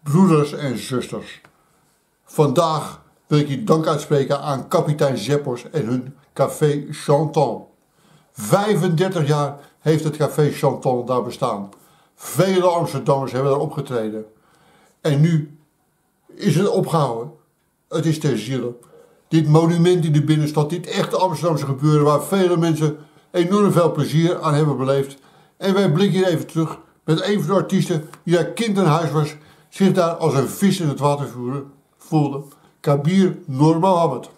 Broeders en zusters, vandaag wil ik je dank uitspreken aan kapitein Zeppos en hun Café Chantal. 35 jaar heeft het Café Chantal daar bestaan. Vele Amsterdammers hebben daar opgetreden. En nu is het opgehouden. Het is ter ziele. Dit monument in de binnenstad, dit echte Amsterdamse gebeuren waar vele mensen enorm veel plezier aan hebben beleefd. En wij blikken hier even terug met een van de artiesten die daar kind aan huis was, zich daar als een vis in het water voelde. Kabir Noor Mohammed.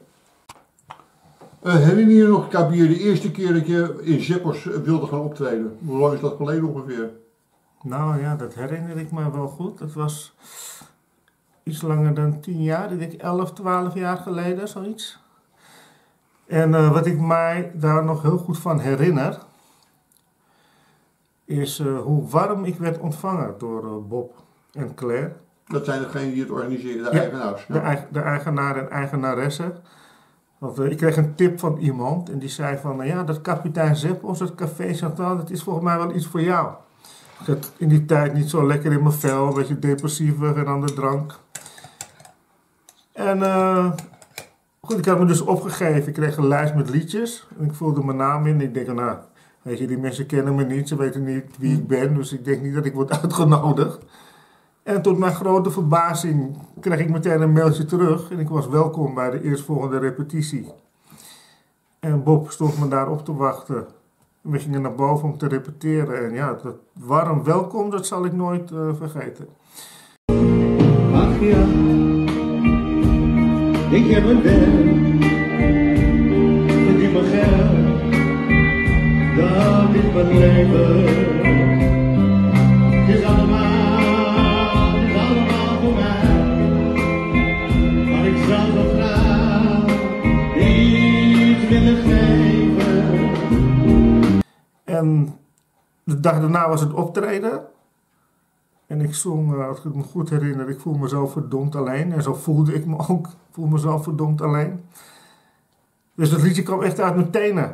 Herinner je nog, Kabir, de eerste keer dat je in Zeppos wilde gaan optreden? Hoe lang is dat geleden ongeveer? Nou ja, dat herinner ik me wel goed. Het was iets langer dan 10 jaar, ik denk 11, 12 jaar geleden, zoiets. En wat ik mij daar nog heel goed van herinner, is hoe warm ik werd ontvangen door Bob en Claire. Dat zijn degenen die het organiseren, de eigenaars. Ja. De eigenaar en eigenaresse. Want ik kreeg een tip van iemand en die zei van, ja, dat kapitein Zeppos, dat Café Chantal, dat is volgens mij wel iets voor jou. Ik had in die tijd niet zo lekker in mijn vel, een beetje depressiever en aan de drank. En goed, ik had me dus opgegeven. Ik kreeg een lijst met liedjes en ik vulde mijn naam in. Ik denk, nou, weet je, die mensen kennen me niet, ze weten niet wie ik ben, dus ik denk niet dat ik word uitgenodigd. En tot mijn grote verbazing kreeg ik meteen een mailtje terug en ik was welkom bij de eerstvolgende repetitie. En Bob stond me daar op te wachten. We gingen naar boven om te repeteren en ja, dat warm welkom, dat zal ik nooit vergeten. Ach ja, ik heb een werk, verdien mijn geld, dat is mijn leven. Het is allemaal voor mij, maar ik zou zo graag iets willen geven. En de dag daarna was het optreden. En ik zong, als ik me goed herinner, ik voel me zo verdomd alleen. En zo voelde ik me ook. Ik voel me zo verdomd alleen. Dus dat liedje kwam echt uit mijn tenen.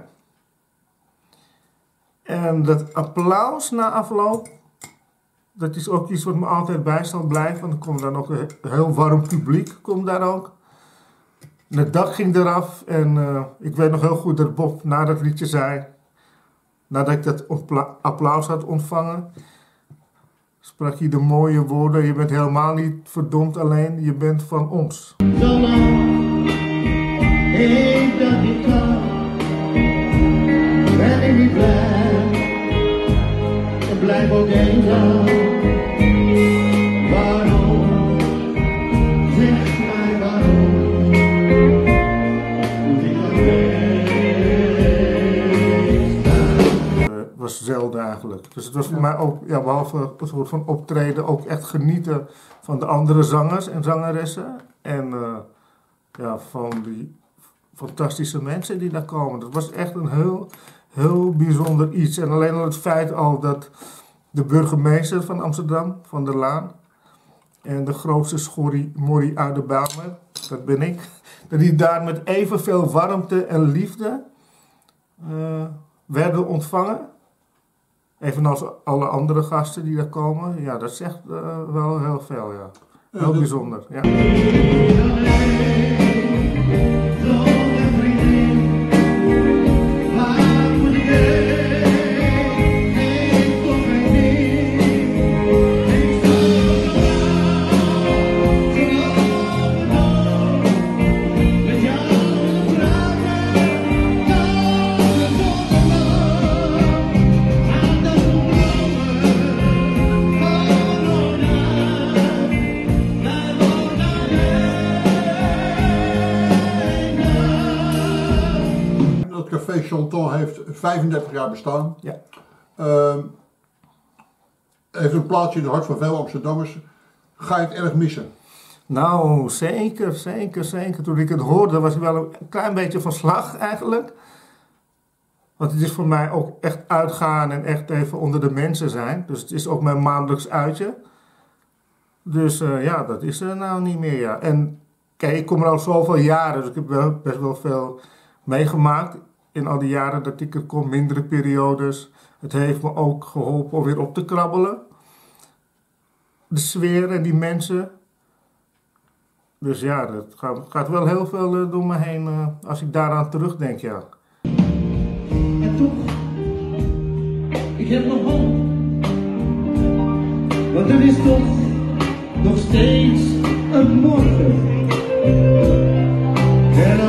En dat applaus na afloop, dat is ook iets wat me altijd bij zal blijven. Want er komt dan ook een heel warm publiek, komt daar ook. En het dak ging eraf en ik weet nog heel goed dat Bob na dat liedje zei, nadat ik dat applaus had ontvangen, sprak hij de mooie woorden: je bent helemaal niet verdomd alleen, je bent van ons. Zolang ik dat niet kan, ben ik niet blij. En blijf ook eenzaam. Waarom? Zeg mij waarom. Moet ik alleen staan? Het was zelden eigenlijk. Dus het was voor mij ook, ja, behalve een soort van optreden, ook echt genieten van de andere zangers en zangeressen. En ja, van die fantastische mensen die daar komen. Dat was echt een heel bijzonder iets. En alleen al het feit al dat de burgemeester van Amsterdam, Van der Laan, en de grootste schorrie uit de Bijlmer, dat ben ik, dat die daar met evenveel warmte en liefde werden ontvangen. Evenals alle andere gasten die daar komen. Ja, dat zegt wel heel veel, ja. Heel bijzonder, ja. Café Chantal heeft 35 jaar bestaan. Ja. Heeft een plaatsje in het hart van veel Amsterdammers. Ga je het erg missen? Nou, zeker. Toen ik het hoorde was ik wel een klein beetje van slag eigenlijk. Want het is voor mij ook echt uitgaan en echt even onder de mensen zijn. Dus het is ook mijn maandelijks uitje. Dus ja, dat is er nou niet meer, ja. En kijk, ik kom er al zoveel jaren, dus ik heb best wel veel meegemaakt. In al die jaren dat ik er kom, mindere periodes. Het heeft me ook geholpen om weer op te krabbelen. de sfeer en die mensen. Dus ja, dat gaat wel heel veel door me heen als ik daaraan terugdenk, ja. En toch, ik heb nog hoop. Want er is toch nog steeds een morgen. En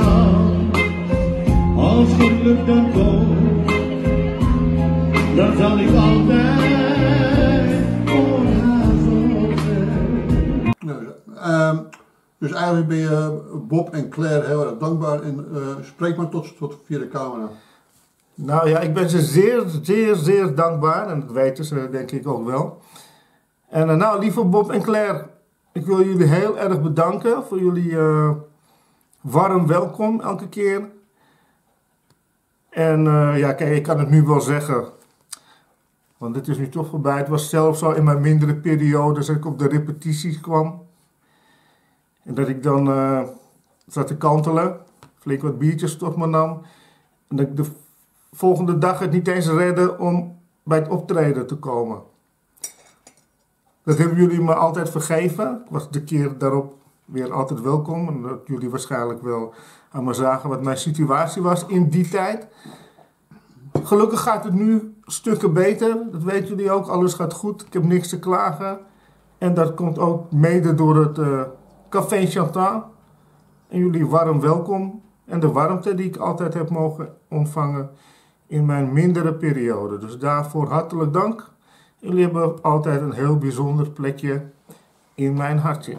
als geluk dan komt, dan zal ik altijd voor haar zorgen. Dus eigenlijk ben je Bob en Claire heel erg dankbaar en spreek maar tot via de camera. Nou ja, ik ben ze zeer dankbaar en dat weten ze denk ik ook wel. En nou, lieve Bob en Claire, ik wil jullie heel erg bedanken voor jullie warm welkom elke keer. En ja, kijk, ik kan het nu wel zeggen, want dit is nu toch voorbij. Het was zelfs al in mijn mindere periodes dat ik op de repetities kwam. En dat ik dan zat te kantelen, flink wat biertjes tot me nam. En dat ik de volgende dag het niet eens redde om bij het optreden te komen. Dat hebben jullie me altijd vergeven. Ik was de keer daarop weer altijd welkom. En dat jullie waarschijnlijk wel aan me zagen wat mijn situatie was in die tijd. Gelukkig gaat het nu stukken beter. Dat weten jullie ook. Alles gaat goed. Ik heb niks te klagen. En dat komt ook mede door het Café Chantal. En jullie warm welkom. En de warmte die ik altijd heb mogen ontvangen in mijn mindere periode. Dus daarvoor hartelijk dank. Jullie hebben altijd een heel bijzonder plekje in mijn hartje.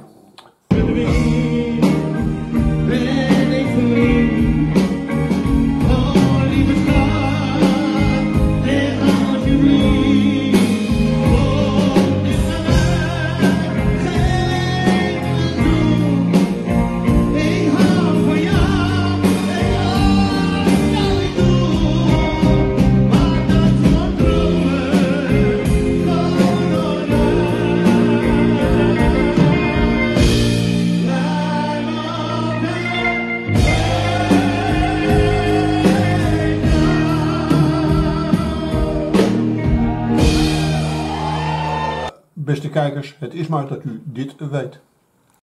Beste kijkers, het is maar dat u dit weet.